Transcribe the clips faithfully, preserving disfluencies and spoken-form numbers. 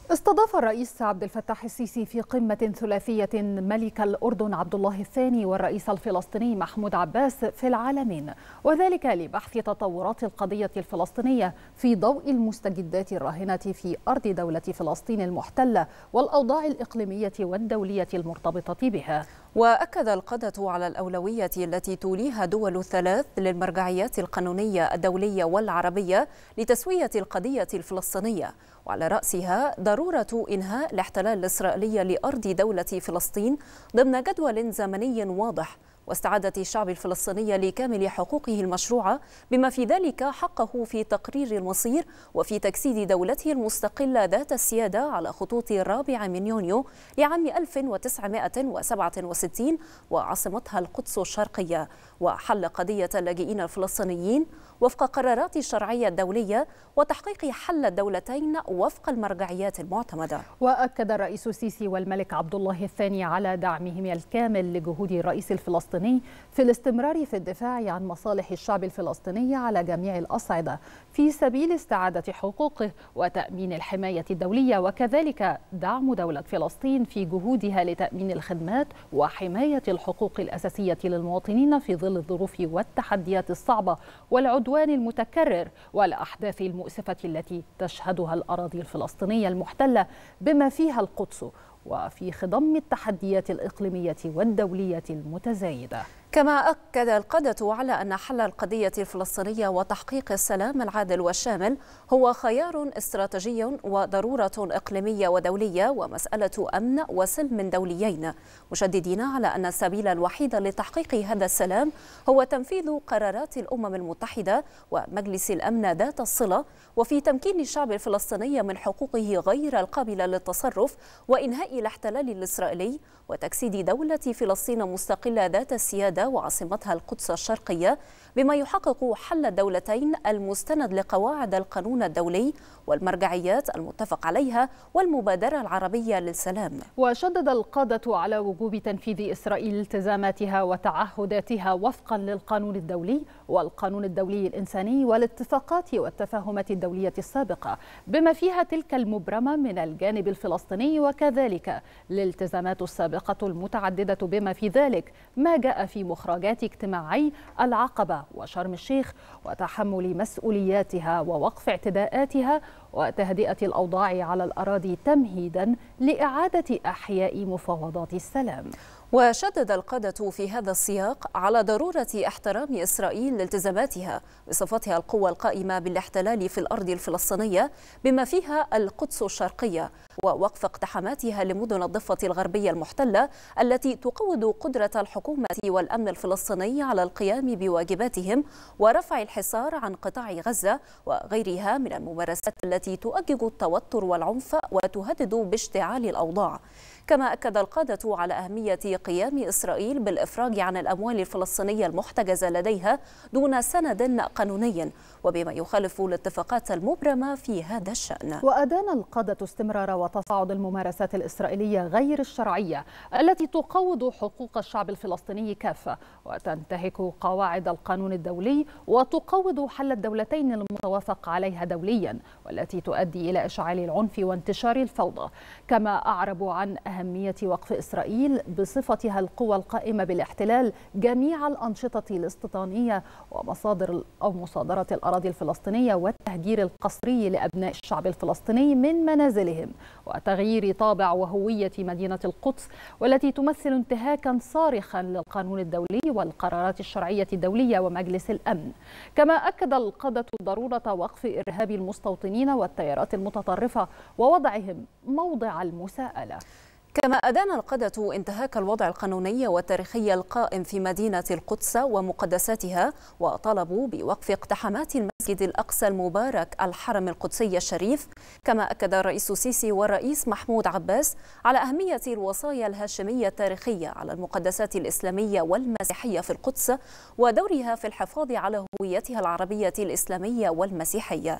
استضاف الرئيس عبد الفتاح السيسي في قمة ثلاثية ملك الأردن عبد الله الثاني والرئيس الفلسطيني محمود عباس في العالمين، وذلك لبحث تطورات القضية الفلسطينية في ضوء المستجدات الراهنة في أرض دولة فلسطين المحتلة والأوضاع الإقليمية والدولية المرتبطة بها. وأكد القادة على الأولوية التي توليها دول الثلاث للمرجعيات القانونية الدولية والعربية لتسوية القضية الفلسطينية، وعلى رأسها ضرورة إنهاء الاحتلال الإسرائيلي لأرض دولة فلسطين ضمن جدول زمني واضح، واستعادة الشعب الفلسطيني لكامل حقوقه المشروعة بما في ذلك حقه في تقرير المصير وفي تجسيد دولته المستقلة ذات السيادة على خطوط الرابع من يونيو لعام ألف وتسعمائة وسبعة وستين وعاصمتها القدس الشرقية، وحل قضية اللاجئين الفلسطينيين وفق قرارات الشرعية الدولية وتحقيق حل الدولتين وفق المرجعيات المعتمدة. وأكد الرئيس السيسي والملك عبد الله الثاني على دعمهم الكامل لجهود الرئيس الفلسطيني في الاستمرار في الدفاع عن مصالح الشعب الفلسطيني على جميع الأصعدة في سبيل استعادة حقوقه وتأمين الحماية الدولية، وكذلك دعم دولة فلسطين في جهودها لتأمين الخدمات وحماية الحقوق الأساسية للمواطنين في ظل الظروف والتحديات الصعبة والعدوان المتكرر والأحداث المؤسفة التي تشهدها الأراضي الفلسطينية المحتلة بما فيها القدس، وفي خضم التحديات الإقليمية والدولية المتزايدة. كما أكد القادة على أن حل القضية الفلسطينية وتحقيق السلام العادل والشامل هو خيار استراتيجي وضرورة إقليمية ودولية ومسألة أمن وسلم دوليين، مشددين على أن السبيل الوحيد لتحقيق هذا السلام هو تنفيذ قرارات الأمم المتحدة ومجلس الأمن ذات الصلة، وفي تمكين الشعب الفلسطيني من حقوقه غير القابلة للتصرف وإنهاء الاحتلال الإسرائيلي وتجسيد دولة فلسطين مستقلة ذات السيادة وعاصمتها القدس الشرقية بما يحقق حل الدولتين المستند لقواعد القانون الدولي والمرجعيات المتفق عليها والمبادرة العربية للسلام. وشدد القادة على وجوب تنفيذ إسرائيل التزاماتها وتعهداتها وفقا للقانون الدولي والقانون الدولي الإنساني والاتفاقات والتفاهمات الدولية السابقة بما فيها تلك المبرمة من الجانب الفلسطيني، وكذلك الالتزامات السابقة المتعددة بما في ذلك ما جاء في مخرجات اجتماعي العقبة وشرم الشيخ وتحمل مسؤولياتها ووقف اعتداءاتها وتهدئة الأوضاع على الأراضي تمهيدا لإعادة أحياء مفاوضات السلام. وشدد القادة في هذا السياق على ضرورة احترام إسرائيل لالتزاماتها بصفتها القوة القائمة بالاحتلال في الأرض الفلسطينية بما فيها القدس الشرقية، ووقف اقتحاماتها لمدن الضفة الغربية المحتلة التي تقوض قدرة الحكومة والأمن الفلسطيني على القيام بواجباتهم ورفع الحصار عن قطاع غزة وغيرها من الممارسات التي تؤجج التوتر والعنف وتهدد باشتعال الأوضاع. كما أكد القادة على أهمية قيام إسرائيل بالإفراج عن الأموال الفلسطينية المحتجزة لديها دون سند قانوني وبما يخالف الاتفاقات المبرمة في هذا الشأن. وأدان القادة استمرار وتصاعد الممارسات الإسرائيلية غير الشرعية التي تقوض حقوق الشعب الفلسطيني كافة وتنتهك قواعد القانون الدولي وتقوض حل الدولتين المتوافق عليها دوليا والتي تؤدي إلى إشعال العنف وانتشار الفوضى. كما أعربوا عن أهمية وقف إسرائيل بصفتها القوى القائمة بالاحتلال جميع الأنشطة الاستيطانية ومصادر أو مصادرة الأراضي الفلسطينية والتهجير القسري لأبناء الشعب الفلسطيني من منازلهم وتغيير طابع وهوية مدينة القدس والتي تمثل انتهاكا صارخا للقانون الدولي والقرارات الشرعية الدولية ومجلس الأمن. كما أكد القادة ضرورة وقف إرهاب المستوطنين والتيارات المتطرفة ووضعهم موضع المساءلة. كما أدان القادة انتهاك الوضع القانوني والتاريخي القائم في مدينة القدس ومقدساتها وطالبوا بوقف اقتحامات المسجد الأقصى المبارك الحرم القدسي الشريف. كما أكد الرئيس السيسي والرئيس محمود عباس على أهمية الوصايا الهاشمية التاريخية على المقدسات الإسلامية والمسيحية في القدس ودورها في الحفاظ على هويتها العربية الإسلامية والمسيحية.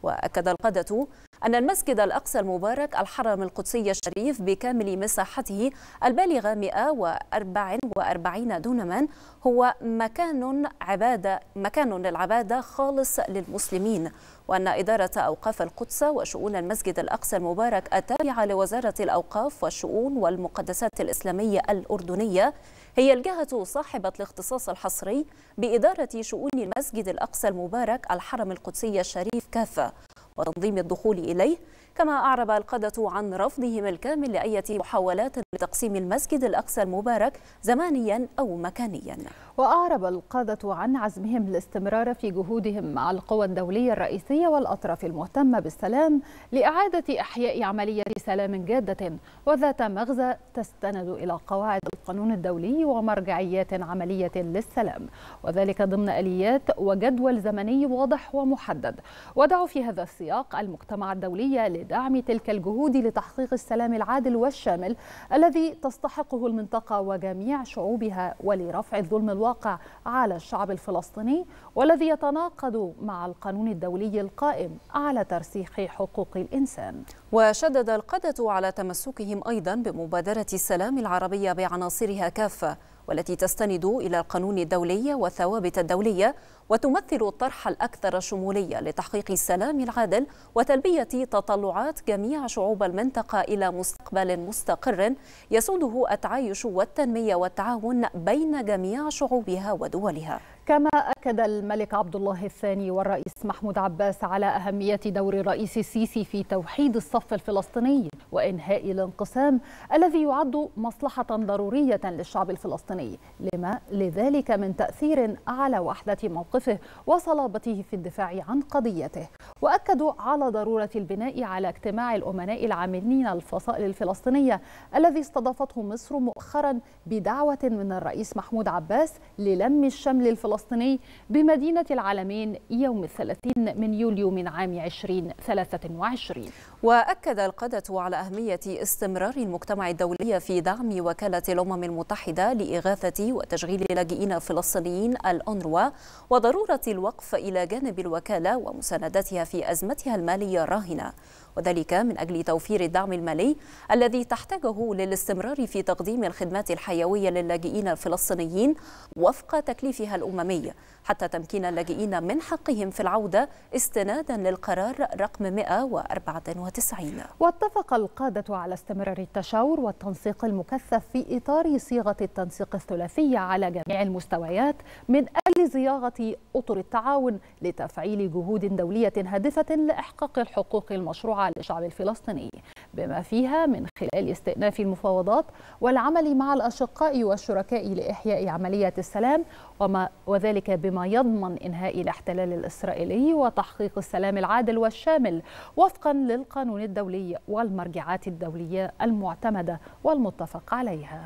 وأكد القادة أن المسجد الأقصى المبارك الحرم القدسي الشريف بكامل مساحته البالغة مئة وأربعة وأربعين دونما هو مكان عبادة مكان للعبادة خالص للمسلمين، وأن إدارة أوقاف القدس وشؤون المسجد الأقصى المبارك التابعة لوزارة الأوقاف والشؤون والمقدسات الإسلامية الأردنية هي الجهة صاحبة الاختصاص الحصري بإدارة شؤون المسجد الأقصى المبارك الحرم القدسي الشريف كافة وتنظيم الدخول إليه. كما أعرب القادة عن رفضهم الكامل لأي محاولات لتقسيم المسجد الأقصى المبارك زمانيا أو مكانيا. وأعرب القادة عن عزمهم الاستمرار في جهودهم مع القوى الدولية الرئيسية والأطراف المهتمة بالسلام لإعادة إحياء عملية سلام جادة وذات مغزى تستند إلى قواعد القانون الدولي ومرجعيات عملية للسلام، وذلك ضمن آليات وجدول زمني واضح ومحدد. ودعوا في هذا السياق المجتمع الدولي لدعم تلك الجهود لتحقيق السلام العادل والشامل الذي تستحقه المنطقة وجميع شعوبها، ولرفع الظلم الواقع على الشعب الفلسطيني والذي يتناقض مع القانون الدولي القائم على ترسيخ حقوق الإنسان. وشدد القادة على تمسكهم أيضا بمبادرة السلام العربية بعناصرها كافة، والتي تستند إلى القانون الدولي والثوابت الدولية وتمثل الطرح الأكثر شمولية لتحقيق السلام العادل وتلبية تطلعات جميع شعوب المنطقة إلى مستقبل مستقر يسوده التعايش والتنمية والتعاون بين جميع شعوبها ودولها. كما أكد الملك عبد الله الثاني والرئيس محمود عباس على أهمية دور الرئيس السيسي في توحيد الصف الفلسطيني وإنهاء الانقسام الذي يعد مصلحة ضرورية للشعب الفلسطيني، لما لذلك من تأثير على وحدة موقفه وصلابته في الدفاع عن قضيته. وأكدوا على ضرورة البناء على اجتماع الأمناء العاملين الفصائل الفلسطينية الذي استضافته مصر مؤخرا بدعوة من الرئيس محمود عباس للم الشمل الفلسطيني بمدينة العالمين يوم الثلاثين من يوليو من عام ألفين وثلاثة وعشرين. وأكد القادة على أهمية استمرار المجتمع الدولي في دعم وكالة الأمم المتحدة لإغاثة وتشغيل اللاجئين الفلسطينيين الأونروا وضرورة الوقف إلى جانب الوكالة ومساندتها في أزمتها المالية الراهنة، وذلك من أجل توفير الدعم المالي الذي تحتاجه للاستمرار في تقديم الخدمات الحيوية للاجئين الفلسطينيين وفق تكليفها الأممي حتى تمكين اللاجئين من حقهم في العودة استنادا للقرار رقم مئة وأربعة وتسعين. واتفق القادة على استمرار التشاور والتنسيق المكثف في إطار صيغة التنسيق الثلاثية على جميع المستويات من أجل صياغة أطر التعاون لتفعيل جهود دولية هادفة لإحقاق الحقوق المشروعة للشعب الفلسطيني، بما فيها من خلال استئناف المفاوضات والعمل مع الأشقاء والشركاء لإحياء عملية السلام، وما وذلك بما يضمن إنهاء الاحتلال الإسرائيلي وتحقيق السلام العادل والشامل وفقا للقانون الدولي والمرجعات الدولية المعتمدة والمتفق عليها.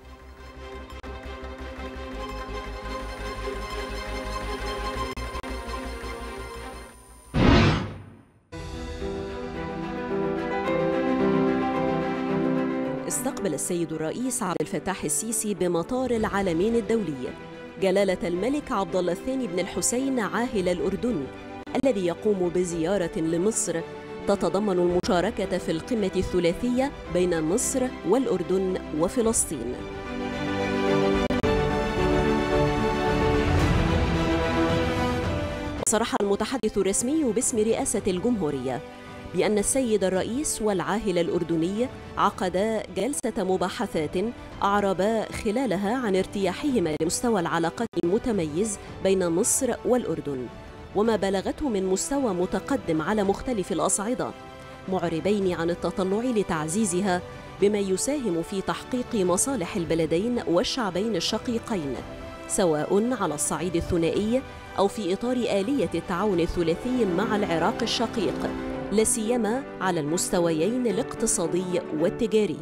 استقبل السيد الرئيس عبد الفتاح السيسي بمطار العالمين الدولي جلالة الملك عبد الله الثاني بن الحسين عاهل الأردن، الذي يقوم بزيارة لمصر تتضمن المشاركة في القمة الثلاثية بين مصر والأردن وفلسطين. صرح المتحدث الرسمي باسم رئاسة الجمهورية بأن السيد الرئيس والعاهل الأردني عقدا جلسة مباحثات أعربا خلالها عن ارتياحهما لمستوى العلاقات المتميز بين مصر والأردن وما بلغته من مستوى متقدم على مختلف الأصعدة، معربين عن التطلع لتعزيزها بما يساهم في تحقيق مصالح البلدين والشعبين الشقيقين، سواء على الصعيد الثنائي أو في إطار آلية التعاون الثلاثي مع العراق الشقيق، لا سيما على المستويين الاقتصادي والتجاري.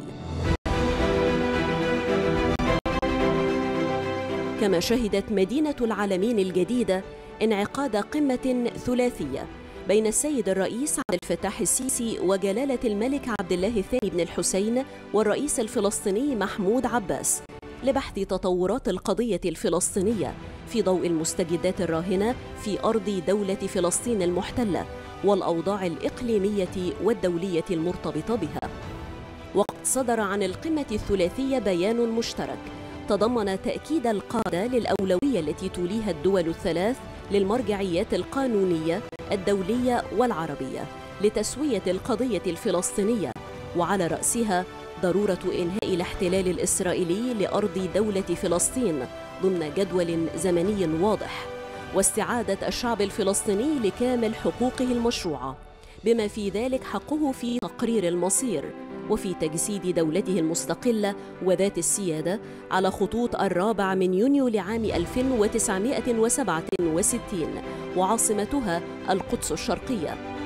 كما شهدت مدينة العالمين الجديدة انعقاد قمة ثلاثية بين السيد الرئيس عبد الفتاح السيسي وجلالة الملك عبد الله الثاني بن الحسين والرئيس الفلسطيني محمود عباس لبحث تطورات القضية الفلسطينية في ضوء المستجدات الراهنة في أرض دولة فلسطين المحتلة والأوضاع الإقليمية والدولية المرتبطة بها. وقد صدر عن القمة الثلاثية بيان مشترك تضمن تأكيد القادة للأولوية التي توليها الدول الثلاث للمرجعيات القانونية الدولية والعربية لتسوية القضية الفلسطينية، وعلى رأسها ضرورة إنهاء الاحتلال الإسرائيلي لأرض دولة فلسطين ضمن جدول زمني واضح، واستعادة الشعب الفلسطيني لكامل حقوقه المشروعة بما في ذلك حقه في تقرير المصير وفي تجسيد دولته المستقلة وذات السيادة على خطوط الرابع من يونيو لعام ألف وتسعمائة وسبعة وستين وعاصمتها القدس الشرقية.